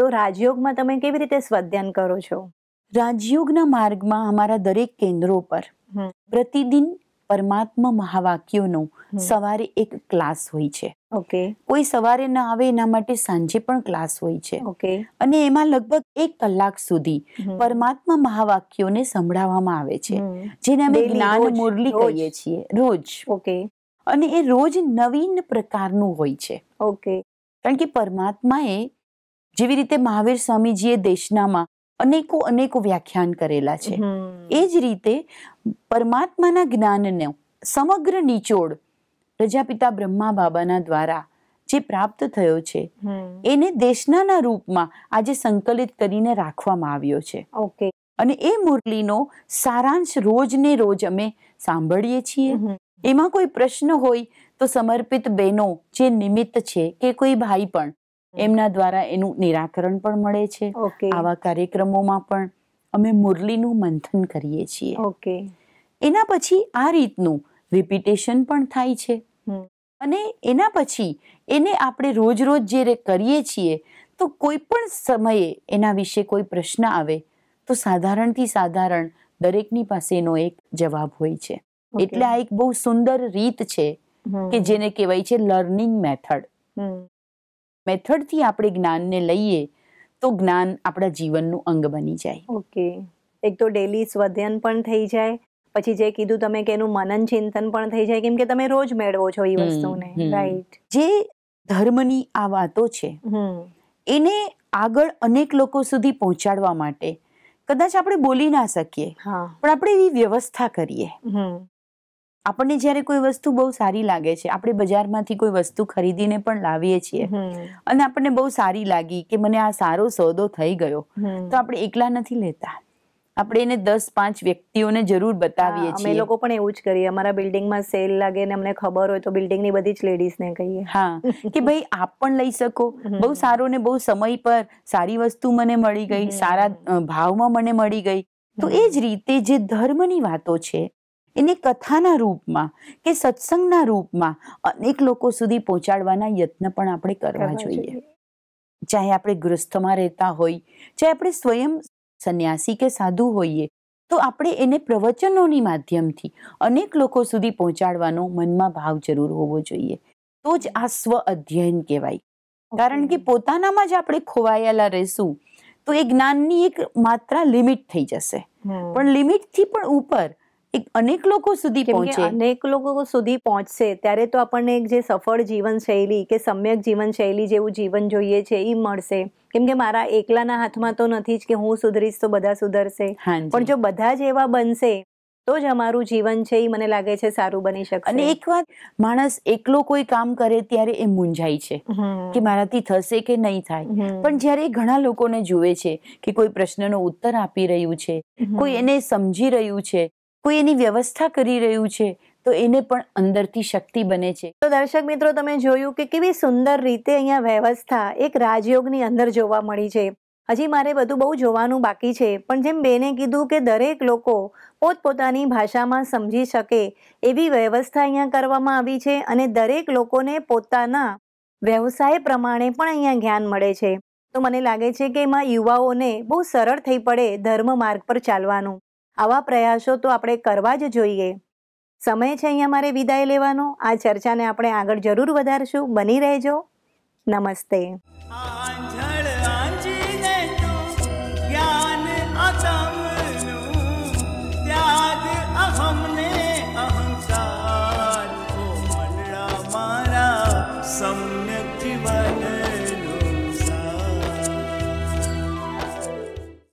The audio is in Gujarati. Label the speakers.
Speaker 1: તો રાજયોગમાં તમે કેવી રીતે સ્વાધ્યાન કરો છો?
Speaker 2: રાજયોગના માર્ગમાં અમારા દરેક કેન્દ્રો પર પ્રતિદિન પરમાત્મા મહાવાક્યોનો સવારે એક ક્લાસ હોય છે.
Speaker 1: ઓકે.
Speaker 2: કોઈ સવારે ન આવે એના માટે સાંજે પણ ક્લાસ હોય છે.
Speaker 1: ઓકે.
Speaker 2: અને એમાં લગભગ 1 કલાક સુધી પરમાત્મા મહાવાક્યોને સંભળાવવામાં આવે છે, જેને અમે જ્ઞાન મુરલી કહીએ છીએ, રોજ.
Speaker 1: ઓકે.
Speaker 2: અને એ રોજ નવીન પ્રકારનું હોય છે.
Speaker 1: ઓકે.
Speaker 2: કારણ કે પરમાત્માએ જેવી રીતે મહાવીર સ્વામીજીએ દેશનામાં અનેકો વ્યાખ્યાન કરેલા છે, એ જ રીતે પરમાત્માના જ્ઞાનનો સમગ્ર નિચોડ પ્રજાપિતા બ્રહ્મા બાબાના દ્વારા જે પ્રાપ્ત થયો છે એને દેશનાના રૂપમાં આજે સંકલિત કરીને રાખવામાં આવ્યો છે.
Speaker 1: ઓકે.
Speaker 2: અને એ મુરલીનો સારાંશ રોજને રોજ અમે સાંભળીએ છીએ. એમાં કોઈ પ્રશ્ન હોય તો સમર્પિત બહેનો જે નિમિત્ત છે કે કોઈ ભાઈ પણ એમના દ્વારા એનું નિરાકરણ પણ મળે છે. આવા કાર્યક્રમોમાં પણ અમે મુરલીનું મંથન કરીએ છીએ.
Speaker 1: ઓકે.
Speaker 2: એના પછી આ રીતનું રિપીટેશન પણ થાય છે. અને એના પછી એને આપણે રોજ જે કરીએ છીએ તો કોઈ પણ સમયે એના વિશે કોઈ પ્રશ્ન આવે તો સાધારણથી સાધારણ દરેકની પાસે એનો એક જવાબ હોય છે. એટલે આ એક બહુ સુંદર રીત છે કે જેને કહેવાય છે લર્નિંગ મેથડ. મેથડથી આપણે જ્ઞાનને લઈએ તો જ્ઞાન આપણા જીવનનું અંગ બની જાય.
Speaker 1: ઓકે. એક તો ડેલી સ્વાધ્યાન પણ થઈ જાય, પછી જે કીધું તમે કે એનું મનન ચિંતન પણ થઈ જાય, કેમ કે તમે રોજ મેળવો છો એ વસ્તુને. રાઈટ.
Speaker 2: જે ધર્મની આ વાતો છે એને આગળ અનેક લોકો સુધી પહોંચાડવા માટે કદાચ આપણે બોલી ના શકીએ, પણ આપણે એવી વ્યવસ્થા કરીએ. આપણને જ્યારે કોઈ વસ્તુ બહુ સારી લાગે છે, આપણે બજારમાંથી કોઈ વસ્તુ ખરીદીને પણ લાવીએ છીએ અને આપણને બહુ સારી લાગી કે મને આ સારો સોદો થઈ ગયો, તો આપણે એકલા નથી લેતા, આપણે એને 10-5 વ્યક્તિઓને જરૂર બતાવીએ છીએ.
Speaker 1: અમે લોકો પણ એવું જ કરીએ. અમારા બિલ્ડિંગમાં સેલ લાગે ને અમને ખબર હોય તો બિલ્ડિંગની બધી જ લેડીઝને કહીએ
Speaker 2: કે ભાઈ આપ પણ લઈ શકો, બહુ સારો ને બહુ સમય પર સારી વસ્તુ મને મળી ગઈ, સારા ભાવમાં મને મળી ગઈ. તો એ જ રીતે જે ધર્મની વાતો છે એને કથાના રૂપમાં કે સત્સંગના રૂપમાં અનેક લોકો સુધી પહોંચાડવાના યત્ન પણ આપણે કરવા જોઈએ. ચાહે આપણે ગૃહસ્થમાં રહેતા હોય, ચાહે આપણે સ્વયં સંન્યાસી કે સાધુ હોઈએ, તો આપણે એને પ્રવચનોની માધ્યમથી અનેક લોકો સુધી પહોંચાડવાનો મનમાં ભાવ જરૂર હોવો જોઈએ. તો જ આ સ્વ અધ્યયન કહેવાય. કારણ કે પોતાનામાં જ આપણે ખોવાયેલા રહેશું તો એ જ્ઞાનની એક માત્રા લિમિટ થઈ જશે, પણ લિમિટથી પણ ઉપર અનેક લોકો સુધી પહોંચે.
Speaker 1: અનેક લોકો સુધી પહોંચશે ત્યારે તો આપણને એક જે સફળ જીવનશૈલી કે સમ્યક જીવનશૈલી જેવું જીવન જોઈએ છે એ મળશે. કેમ કે મારા એકલાના હાથમાં તો નથી જ કે હું સુધરીશ તો બધા સુધરશે, પણ જો બધા જ એવા બનશે તો જ અમારું જીવન છે એ મને લાગે છે સારું બની શકશે.
Speaker 2: અને એક વાત, માણસ એકલો કોઈ કામ કરે ત્યારે એ મૂંઝાય છે કે મારાથી થશે કે નહીં થાય, પણ જ્યારે ઘણા લોકોને જુએ છે કે કોઈ પ્રશ્નનો ઉત્તર આપી રહ્યું છે, કોઈ એને સમજી રહ્યું છે, કોઈ એની વ્યવસ્થા કરી રહ્યું છે, તો એને પણ અંદરથી શક્તિ બને છે.
Speaker 1: તો દર્શક મિત્રો, તમે જોયું કે કેવી સુંદર રીતે અહીંયા વ્યવસ્થા એક રાજયોગની અંદર જોવા મળી છે. હજી મારે બધું બહુ જોવાનું બાકી છે, પણ જેમ બેને કીધું કે દરેક લોકો પોતપોતાની ભાષામાં સમજી શકે એવી વ્યવસ્થા અહીંયા કરવામાં આવી છે અને દરેક લોકોને પોતાના વ્યવસાય પ્રમાણે પણ અહીંયા જ્ઞાન મળે છે. તો મને લાગે છે કે એમાં યુવાઓને બહુ સરળ થઈ પડે ધર્મ માર્ગ પર ચાલવાનું. આવા પ્રયાસો તો આપણે કરવા જ જોઈએ. સમય છે અહીંયા મારે વિદાય લેવાનો. આ ચર્ચાને આપણે આગળ જરૂર વધારશું. બની રહેજો. નમસ્તે.